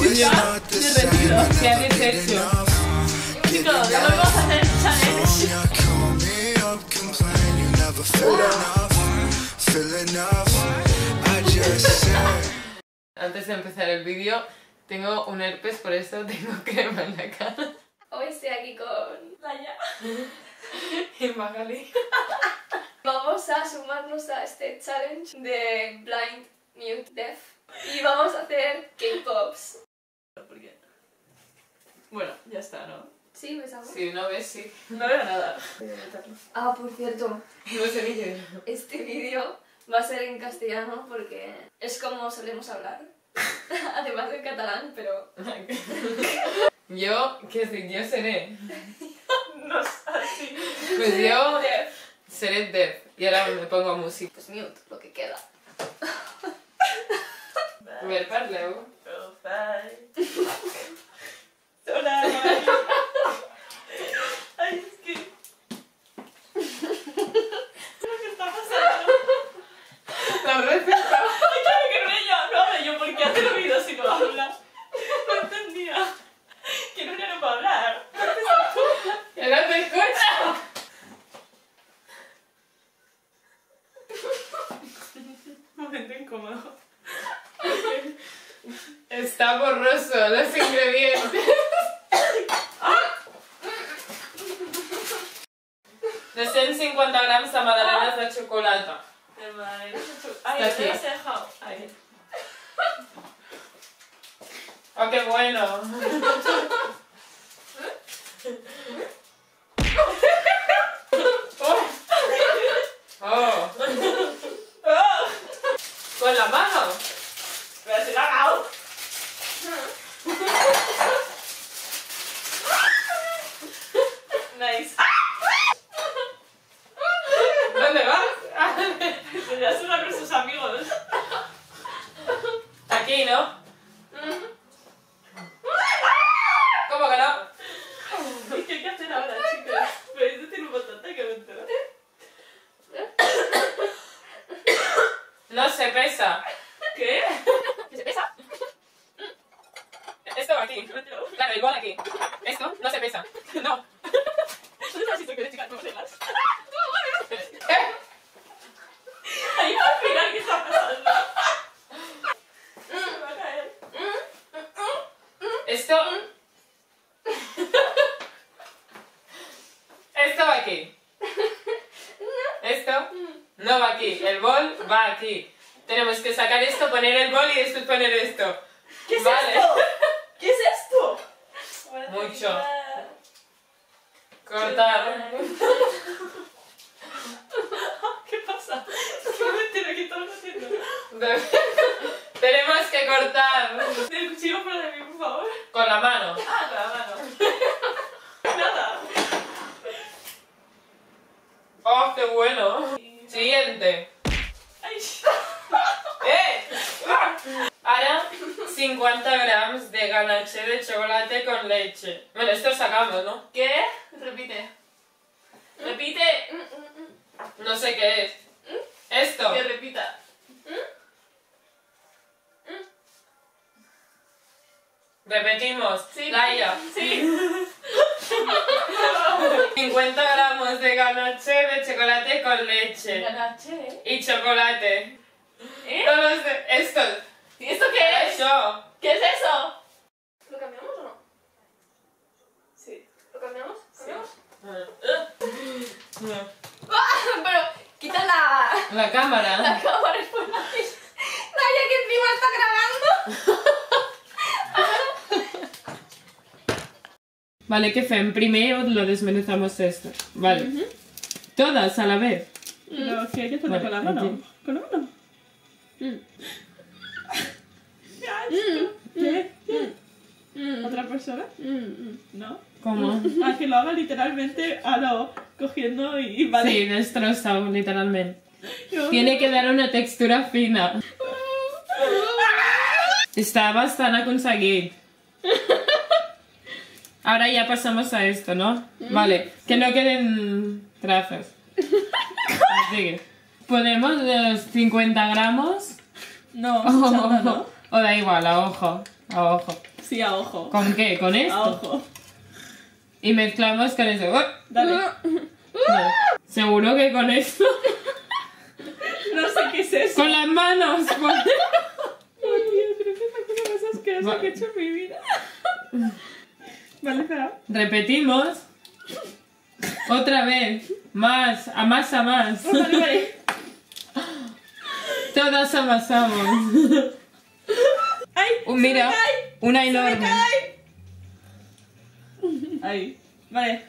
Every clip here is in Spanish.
¿Qué habéis hecho? Chicos, ya vamos a hacer challenge. Antes de empezar el vídeo, tengo un herpes, por eso tengo crema en la cara. Hoy estoy aquí con Laia Y Magali. Vamos a sumarnos a este challenge de Blind, Mute, Deaf. Y vamos a hacer K-Pops. ¿Por qué? Bueno, ya está, ¿no? ¿Sí? ¿Ves algo? Si no ves, sí. No veo nada. Ah, por cierto, No sé ni qué. este vídeo va a ser en castellano porque es como solemos hablar. Además en catalán, pero... Yo, ¿qué decir? Yo seré. No sé, así. Pues yo Deaf. seré deaf. Y ahora me pongo música. Pues mute, lo que queda. A ver, parleu. Hola. Ay, es que... ¿Qué está pasando? La receta. Ay, claro que no ella. No habla yo porque hace ruido si no habla. No entendía. Que no era para hablar. ¡Que no te escucho! Momento incómodo. Está borroso los ingredientes. 250 grams de magdalenes de xocolata. Ay, Está aquí. ¿dónde has dejado? Ahí. ¡Oh, qué bueno! ¡Oh! ¡Con la mano! Pero se la ha dado. Nice. ¿Dónde vas? Pues ya suena con sus amigos. Aquí, ¿no? ¿Cómo que no? ¿Y qué hay que hacer ahora, chicas? Podéis decir un bastante que me entero. No se pesa. ¿Qué? ¿Qué se pesa? Esto va aquí. Claro, igual aquí. Esto no se pesa. No. ¿Dónde has visto que de chicas no sepas? ¿Eh? Ahí al final, ¿qué está pasando? Se va a caer. Esto... Esto va aquí. Esto no va aquí. El bol va aquí. Tenemos que sacar esto, poner el bol y después poner esto. ¿Qué es Vale. esto? ¿Qué es esto? Mucho. Cortar. ¿Qué pasa? Es que no me entero qué estamos haciendo. Tenemos que cortar Del cuchillo fuera de mí, por favor. con la mano. Ah, con la mano. Nada. ¡Oh, qué bueno! Siguiente. Ay. Ahora 50 grams de ganache de chocolate con leche. Bueno, esto sacamos, ¿no? ¿Qué? Repite. Repite. No sé qué es. Esto. Que repita. Repetimos. Sí. Laia. Sí. 50 gramos de ganache de chocolate con leche. Ganache. Y chocolate. ¿Eh? Todos esto. ¿Y esto qué es? Eso. ¿Qué es eso? ¿Lo cambiamos o no? Sí. ¿Lo cambiamos? Sí. ¿Cambiamos? Pero quita la Cámara. cámara por ahí. Laia, que encima está grabando. Vale, ¿qué fem? Primero lo desmenuzamos esto. Vale. Todas a la vez. No, que hay que hacerlo Vale, con la mano. aquí. ¿Con la mano? ¡Qué asco! ¿Qué? ¿Otra persona? ¿No? ¿Cómo? Ah, que lo haga literalmente a lo cogiendo y vale. Sí, destrozado, literalmente. No. Tiene que dar una textura fina. Està bastant aconseguit. Ahora ya pasamos a esto, ¿no? Vale, que no queden trazas. Así. Ponemos los 50 gramos No, o, chata, ¿no? o da igual, a ojo. A ojo. Sí, a ojo. ¿Con qué? ¿Con A esto? ojo. Y mezclamos con eso. Dale. Vale. ¿Seguro que con esto? No sé qué es eso. ¡Con las manos! Oh, tío, creo que es la cosa más asquerosa que he hecho en mi vida. Vale, espera. Repetimos. Otra vez. Más. A más a más. Vale, vale. Todas amasamos. ¡Ay! Mira, ¡Se me cae! una ¡Se enorme. me cae! Ahí. Vale.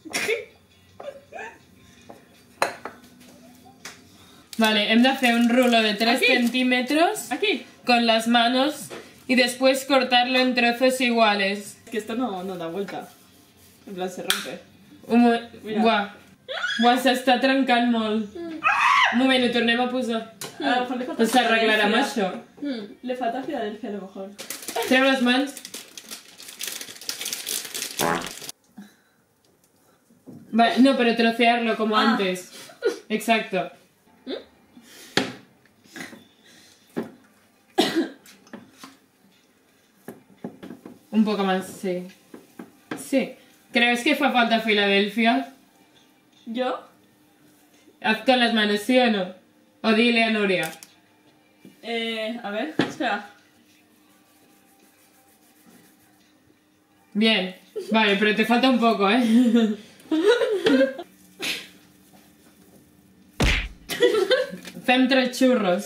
Vale, hem de fer un rulo de 3 Aquí. centímetros Aquí. con las manos y después cortarlo en trozos iguales. Es que esto no da vuelta. En plan, se rompe. Mira. Buah. Buah, s'està trencant molt. Un moment, ho tornem a posar. A lo mejor le falta Pues s'arreglarà amb Filadelfia. això. Le falta Filadelfia, a lo mejor. Treu les mans. Vale, no, pero trocearlo como antes. Exacto. Un poco más, sí. Sí. ¿Crees que fa falta Filadelfia? ¿Yo? Haz con las manos, ¿sí o no? O dile a Nuria. A ver, espera. Bien. Vale, pero te falta un poco, ¿eh? Fem 3 churros.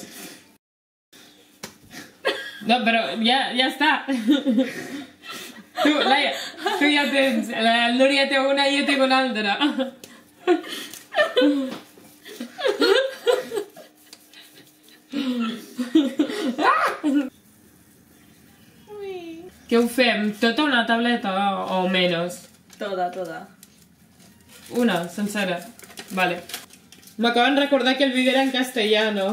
No, pero ya está. Tu, Laia, tu ja tens. La Núria té una i jo tinc una altra. Què ho fem? Tota una tableta o menys? Toda, toda. Una, sencera. Vale. M'acaben de recordar que el vídeo era en castellano.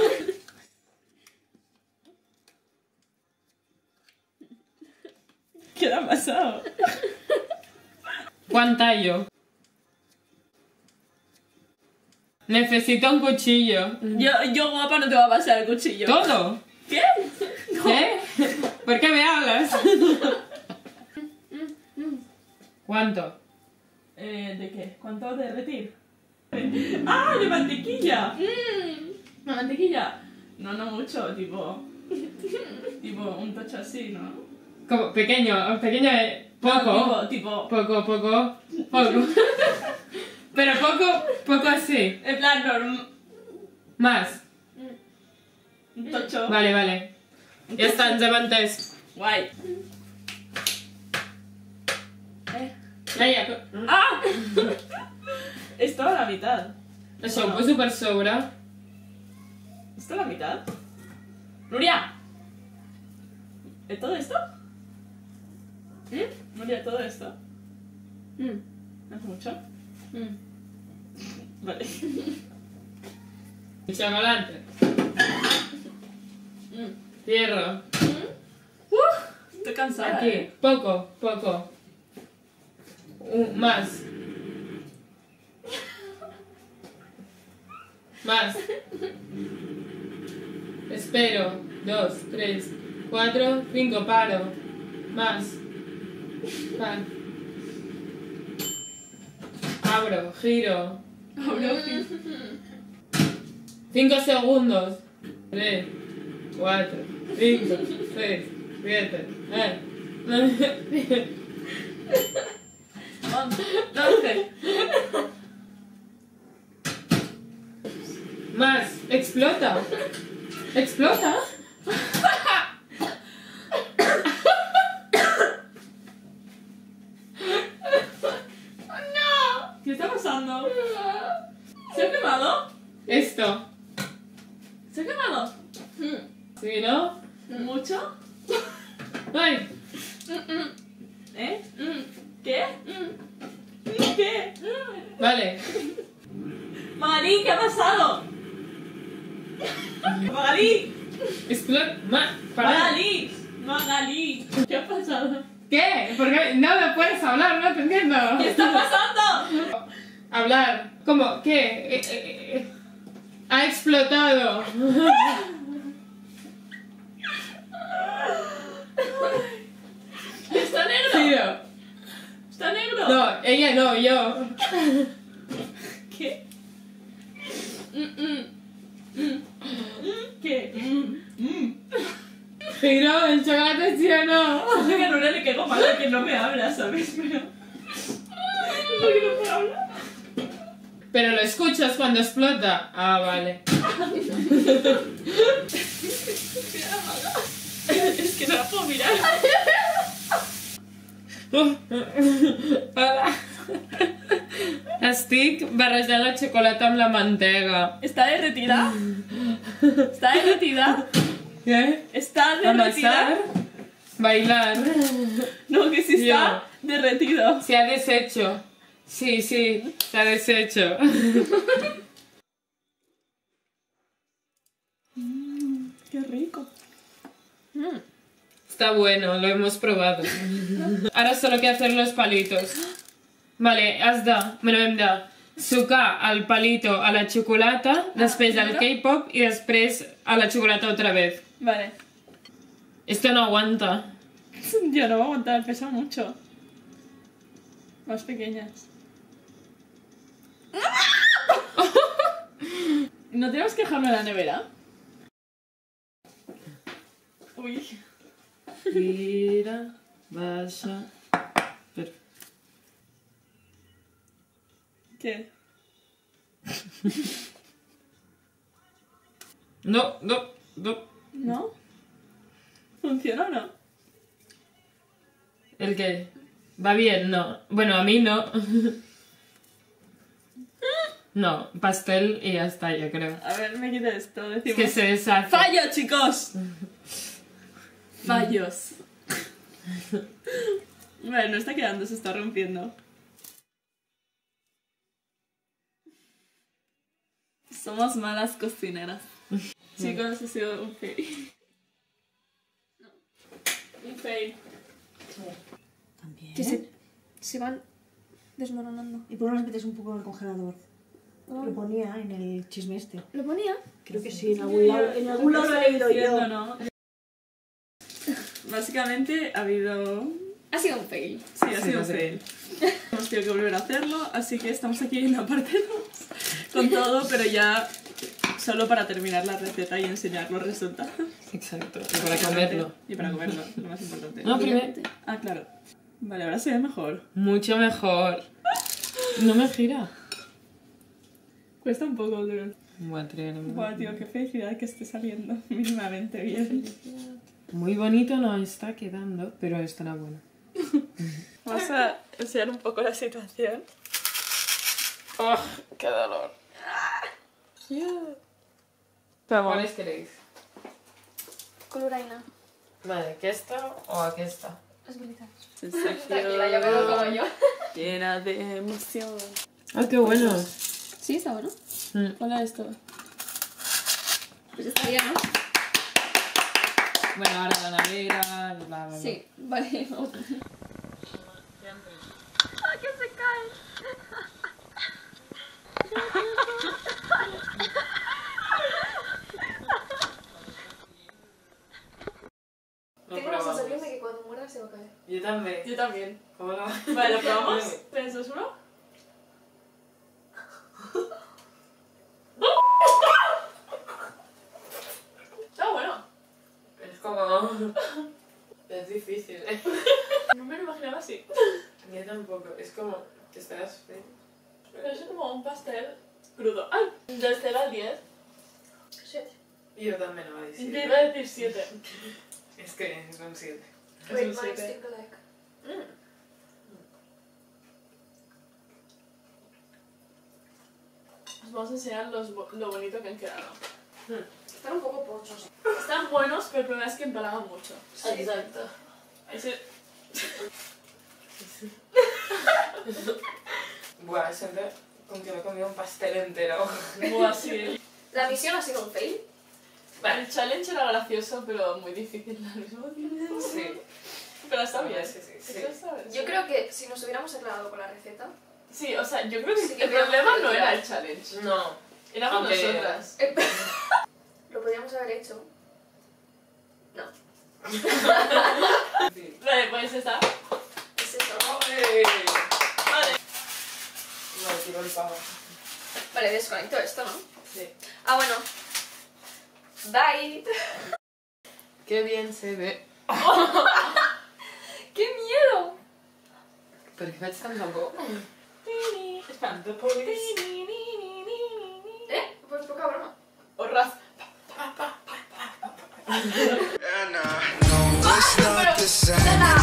¿Qué le ha pasado? ¿Cuán tallo? Necesito un cuchillo. Yo guapa no te va a pasar el cuchillo. ¿Todo? ¿Qué? ¿Qué? ¿Por qué me hablas? ¿Cuánto? ¿De qué? ¿Cuánto de derretir? ¡Ah, de mantequilla! ¿La mantequilla? No mucho, tipo un tocho así, ¿no? Como pequeño, poco. No, tipo Poco. Pero poco así. en plan Más. un tocho. Vale. Ya está, ens hem entès. Guay. Laia, ¡Ah! Esto a la mitad. això ho poso per sobre. ¿Esto a la mitad? ¡Nuria! ¿Es todo esto? Nuria, ¿todo esto? ¿No es mucho? Vale. Chocolate. Cierro. Estoy cansada. Aquí. Poco. Más. Más. Espero. 2, 3, 4, 5. Paro. Más. Paro. Abro. Giro. 5 segundos. 3, 4, 5, 6, 7, 12. Más. Explota. ¿Qué está pasando? ¿Se ha quemado? Esto. ¿Se ha quemado? ¿Sí, no? ¿Mucho? ¡Ay! ¿Eh? ¿Qué? ¿Qué? Vale. Magalí, ¿qué ha pasado? Magalí, Explota. Para. Magalí, ¿qué ha pasado? ¿Qué? ¿Por qué? No me puedes hablar, no te entiendo. ¿Qué está pasando? Hablar. ¿Cómo? ¿Qué? Ha explotado. No, ella no, yo. ¿Qué? ¿Qué? Pero el chocolate sí o no. Yo que a Nuria le caigo mal que no me habla, ¿sabes? Pero... ¿Por qué no me habla? Pero lo escuchas cuando explota. Ah, vale. Es que no la puedo mirar. Hola. Estic barrejant la xocolata amb la mantega. ¿Está derretida? ¿Está derretida? ¿Qué? ¿Está derretida? Amasar. Bailar. No, que sí está derretido. Se ha deshecho. Sí, sí, se ha deshecho. Qué rico. Está bueno, lo hemos probado. Ahora solo hay que hacer los palitos. Vale, has de, me hem de sucar el palito a la xocolata, després al K-pop y després a la xocolata otra vez. Vale. Esto no aguanta. Yo no voy a aguantar, pesa mucho. Más pequeñas. ¿No tenemos que dejarlo en la nevera? Uy. Gira, baixa... ¿Qué? No, no, no. ¿No? ¿Funciona o no? ¿El qué? ¿Va bien? No. Bueno, a mí no. No, pastel y ya está, yo creo. A ver, me quito esto. Es Decimos... que se deshace. ¡Fallo, chicos! Fallos. Vale, no está quedando, se está rompiendo. Somos malas cocineras. Chicos, ha sido un fail. Un fail. También. Que se van desmoronando. ¿Y por qué no las metes un poco en el congelador? Lo ponía en el chisme este. ¿Lo ponía? Creo que sí, en algún lado lo he leído yo. ¿No? Básicamente ha habido... Ha sido un fail. Sí, ha Sí, sido un sí. fail. Hemos tenido que volver a hacerlo, así que estamos aquí en la parte 2 con todo, pero ya solo para terminar la receta y enseñar los resultados. Exacto, y para comerlo. Y para comerlo, lo más importante. No, primero. Ah, claro. Vale, ahora se ve mejor. Mucho mejor. No me gira. Cuesta un poco, pero... Buah, Buah, tío, qué felicidad que esté saliendo mínimamente bien. Muy bonito no está quedando, pero estará bueno. Vamos a enseñar un poco la situación. ¡Oh, qué dolor! Vamos. ¿Cuáles queréis? Coloraina. Vale, ¿aquesta o aquesta? Es veritat. Sensación Tranquila, yo quedo como yo. llena de emoción. ¡Ah, qué bueno! Sí, está bueno. Hola, esto. Pues estaría, ¿no? Bueno, ahora la nevera, bla, bla, bla. Sí, vale. Vamos. ¡Ah, que se cae! Lo Tengo la probamos. sensación de que cuando muera se va a caer. Yo también. Yo también. ¿Cómo lo Vale, ¿lo probamos? 3, 2, 1. Está bueno. Es como... Es difícil, ¿eh? No me lo imaginaba así. Yo tampoco. Es como que estás... Pero es como un pastel crudo. ¡Ay! Del 0 al 10. 7. Yo también lo voy a Te decir. iba a decir 7. Es que son 7. Wait, un mine siete. stick like. Os vamos a enseñar lo bonito que han quedado. Están un poco pochos. Están buenos, pero el problema es que empalagan mucho. Exacto. Ese... Buah, siempre como que me he comido un pastel entero. Buah, sí. La misión ha sido un fail. El challenge era gracioso, pero muy difícil al mismo tiempo. Sí. Pero está bien. Sí, sí, sí. Eso está bien. Yo creo que si nos hubiéramos aclarado con la receta... Sí, o sea, yo creo que Sí que el problema podemos no era hacer. el challenge. No. Éramos Aunque- nosotras. Lo podríamos haber hecho. No. Sí. Vale, pues está. Es eso. ¡Ole! lo pago. Vale, desconecto esto, ¿no? Sí. Ah, bueno. Bye. Qué bien se ve. ¡Qué miedo! Per què faig tanta por? Espera, the police. Pues poca broma. O raz. And I know it's not the same.